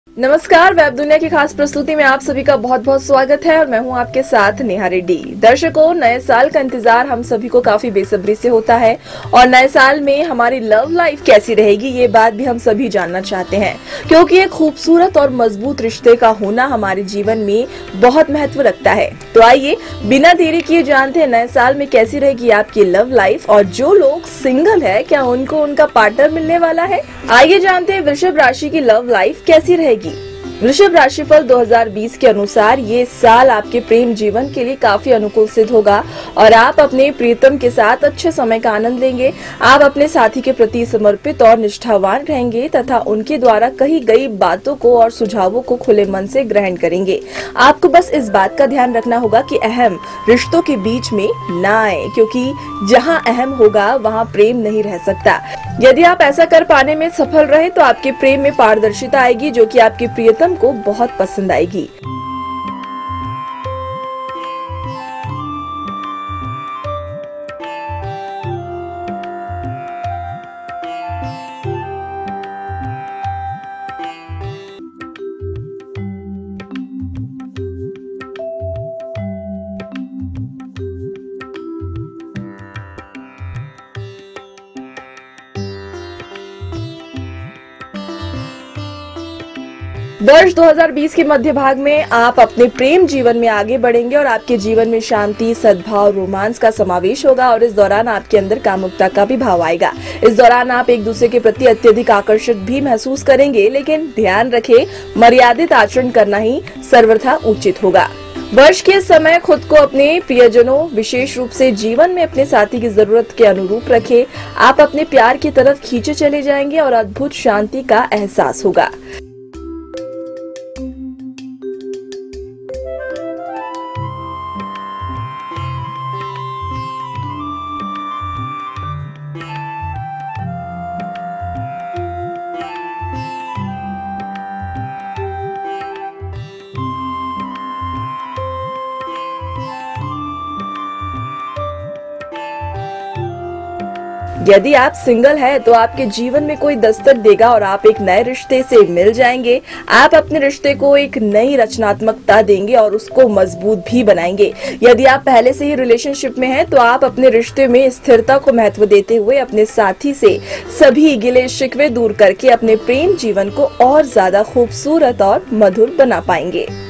नमस्कार, वेब दुनिया की खास प्रस्तुति में आप सभी का बहुत बहुत स्वागत है और मैं हूं आपके साथ नेहा रेड्डी। दर्शकों, नए साल का इंतजार हम सभी को काफी बेसब्री से होता है और नए साल में हमारी लव लाइफ कैसी रहेगी ये बात भी हम सभी जानना चाहते हैं, क्योंकि एक खूबसूरत और मजबूत रिश्ते का होना हमारे जीवन में बहुत महत्व रखता है। तो आइए बिना देरी किए जानते हैं नए साल में कैसी रहेगी आपकी लव लाइफ और जो लोग सिंगल है क्या उनको उनका पार्टनर मिलने वाला है। आइए जानते हैं वृषभ राशि की लव लाइफ कैसी रहेगी। वृषभ राशिफल 2020 के अनुसार ये साल आपके प्रेम जीवन के लिए काफी अनुकूल सिद्ध होगा और आप अपने प्रियतम के साथ अच्छे समय का आनंद लेंगे। आप अपने साथी के प्रति समर्पित और निष्ठावान रहेंगे तथा उनके द्वारा कही गई बातों को और सुझावों को खुले मन से ग्रहण करेंगे। आपको बस इस बात का ध्यान रखना होगा कि अहम रिश्तों के बीच में ना आए, क्योंकि जहां अहम होगा वहां प्रेम नहीं रह सकता। यदि आप ऐसा कर पाने में सफल रहे तो आपके प्रेम में पारदर्शिता आएगी, जो कि आपके प्रियतम को बहुत पसंद आएगी। वर्ष 2020 के मध्य भाग में आप अपने प्रेम जीवन में आगे बढ़ेंगे और आपके जीवन में शांति, सद्भाव, रोमांस का समावेश होगा और इस दौरान आपके अंदर कामुकता का भी भाव आएगा। इस दौरान आप एक दूसरे के प्रति अत्यधिक आकर्षित भी महसूस करेंगे, लेकिन ध्यान रखें, मर्यादित आचरण करना ही सर्वथा उचित होगा। वर्ष के समय खुद को अपने प्रियजनों, विशेष रूप से जीवन में अपने साथी की जरूरत के अनुरूप रखें। आप अपने प्यार की तरफ खींचे चले जाएंगे और अद्भुत शांति का एहसास होगा। यदि आप सिंगल हैं तो आपके जीवन में कोई दस्तक देगा और आप एक नए रिश्ते से मिल जाएंगे। आप अपने रिश्ते को एक नई रचनात्मकता देंगे और उसको मजबूत भी बनाएंगे। यदि आप पहले से ही रिलेशनशिप में हैं तो आप अपने रिश्ते में स्थिरता को महत्व देते हुए अपने साथी से सभी गिले शिकवे दूर करके अपने प्रेम जीवन को और ज्यादा खूबसूरत और मधुर बना पाएंगे।